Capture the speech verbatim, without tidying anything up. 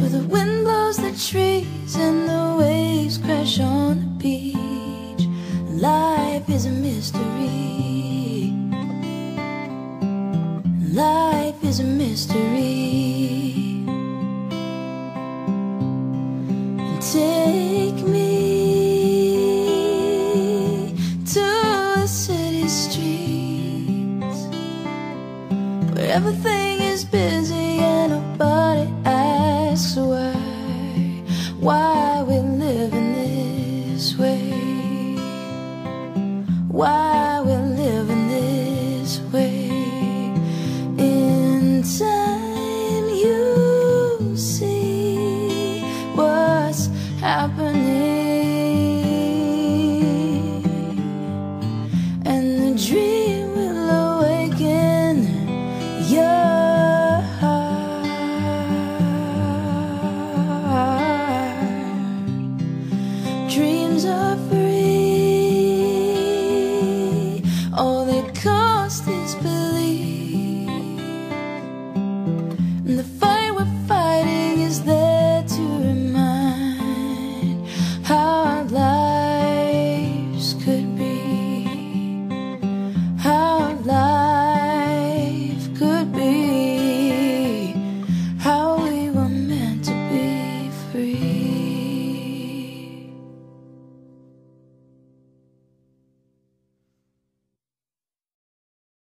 where the wind blows the trees and the waves crash on the beach. Life is a mystery. Life is a mystery. And take me to the city streets where everything